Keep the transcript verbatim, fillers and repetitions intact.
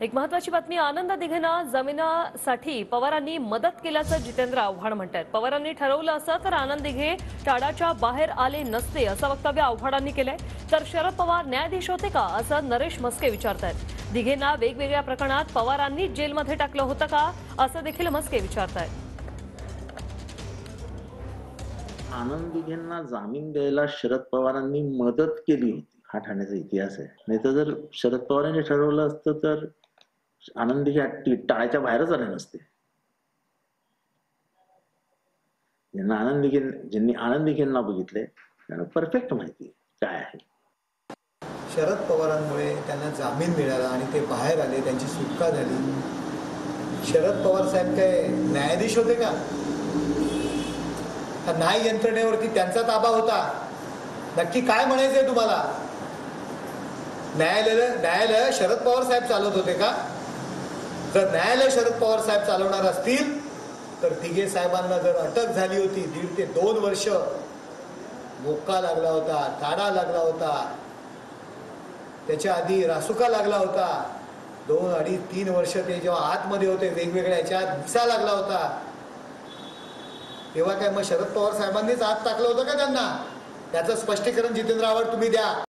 एक महत्वाची बातमी, आनंद दिघेंना जमिनीसाठी पवारांनी मदत केल्याचं जितेंद्र आव्हाड म्हणतात। पवारांनी ठरवलं असं तर आनंद दिघे टाळाच्या बाहेर आले नसते असं वक्तव्य आव्हाडांनी केलंय। तर शरद पवार न्यायाधीश होते का असं नरेश म्हस्के विचारतायत। दिघेंना वेगवेगळ्या प्रकरणात पवारांनी जेलमध्ये टाकलं होतं का असं देखील म्हस्के विचारतायत। आनंद दिघेंना जामीन द्यायला शरद पवारांनी मदत केली होती हा ठाण्याचा इतिहास आहे। नाही तर जर शरद पवारांनी ठरवलं असतं तर आनंद दिघे टाळ्याच्या बाहेरच आले नसते। ज्यांना आनंद दिघे ज्यांनी आनंद दिघेंना बघितले त्यांना परफेक्ट माहिती काय आहे। शरद पवारांमुळे त्यांना जामीन मिळाला आणि ते बाहेर आले, त्यांची सुटका झाली। शरद पवार साहेब काय न्यायाधीश होते का? न्याय यंत्रणेवरती त्यांचा ताबा होता। नक्की काय म्हणायचंय तुम्हाला? न्यायालय न्यायालय शरद पवार साहेब चालवत होते का? जर न्यायालय शरद पवार साहेब चालवणार असतील तर दिघे साहेबांना जर अटक झाली होती, दीड ते दोन वर्ष मोक्का लागला होता, ताडा लागला होता, त्याच्या आधी रासुका लागला होता, दोन अडीच तीन वर्ष ते जेव्हा आतमध्ये होते वेगवेगळ्या याच्यात दिसा लागला होता, तेव्हा काय मग शरद पवार साहेबांनीच आत टाकलं होतं का त्यांना? त्याचं स्पष्टीकरण जितेंद्र आव्हाड तुम्ही द्या।